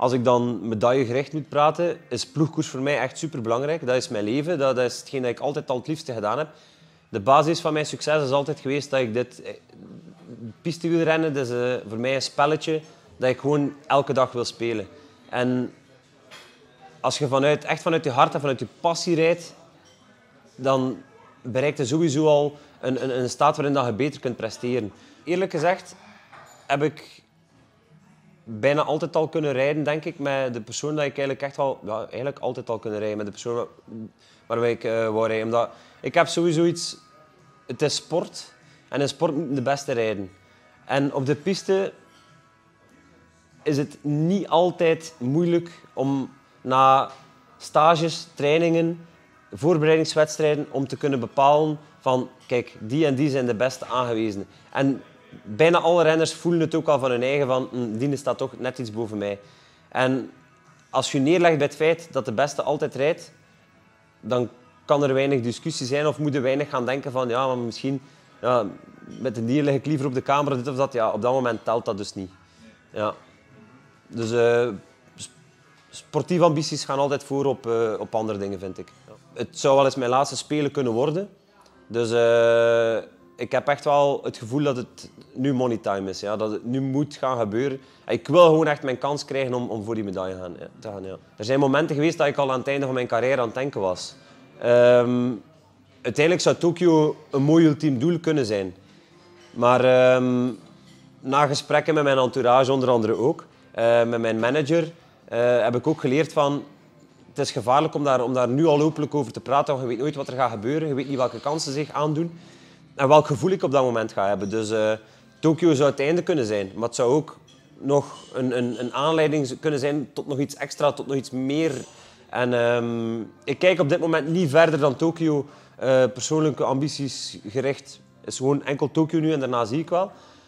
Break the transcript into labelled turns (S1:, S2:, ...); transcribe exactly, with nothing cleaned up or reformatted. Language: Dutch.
S1: Als ik dan medaillegericht moet praten, is ploegkoers voor mij echt superbelangrijk. Dat is mijn leven, dat, dat is hetgeen dat ik altijd al het liefste gedaan heb. De basis van mijn succes is altijd geweest dat ik dit... Pistewielrennen, dat is uh, voor mij een spelletje dat ik gewoon elke dag wil spelen. En als je vanuit, echt vanuit je hart en vanuit je passie rijdt, dan bereikt je sowieso al een, een, een staat waarin dat je beter kunt presteren. Eerlijk gezegd heb ik bijna altijd al kunnen rijden, denk ik, met de persoon dat ik eigenlijk echt wel... Ja, eigenlijk altijd al kunnen rijden met de persoon waarbij ik uh, wou rijden. Omdat ik heb sowieso iets... Het is sport en in sport moet je de beste rijden. En op de piste is het niet altijd moeilijk om na stages, trainingen, voorbereidingswedstrijden, om te kunnen bepalen van, kijk, die en die zijn de beste aangewezen. En bijna alle renners voelen het ook al van hun eigen van, hm, die staat toch net iets boven mij. En als je neerlegt bij het feit dat de beste altijd rijdt, dan kan er weinig discussie zijn of moet je weinig gaan denken van, ja, maar misschien ja, met een dier lig ik liever op de camera, dit of dat. Ja, op dat moment telt dat dus niet. Ja. Dus uh, sportieve ambities gaan altijd voor op, uh, op andere dingen, vind ik. Ja. Het zou wel eens mijn laatste Spelen kunnen worden. Dus uh, ik heb echt wel het gevoel dat het nu money time is. Ja? Dat het nu moet gaan gebeuren. Ik wil gewoon echt mijn kans krijgen om, om voor die medaille gaan, ja, te gaan. Ja. Er zijn momenten geweest dat ik al aan het einde van mijn carrière aan het denken was. Um, uiteindelijk zou Tokio een mooi ultiem doel kunnen zijn. Maar um, na gesprekken met mijn entourage, onder andere ook, uh, met mijn manager, uh, heb ik ook geleerd van... Het is gevaarlijk om daar, om daar nu al openlijk over te praten, want je weet nooit wat er gaat gebeuren. Je weet niet welke kansen zich aandoen en welk gevoel ik op dat moment ga hebben. Dus uh, Tokio zou het einde kunnen zijn, maar het zou ook nog een, een, een aanleiding kunnen zijn tot nog iets extra, tot nog iets meer. En um, ik kijk op dit moment niet verder dan Tokio. Uh, persoonlijke ambities gericht is gewoon enkel Tokio nu en daarna zie ik wel.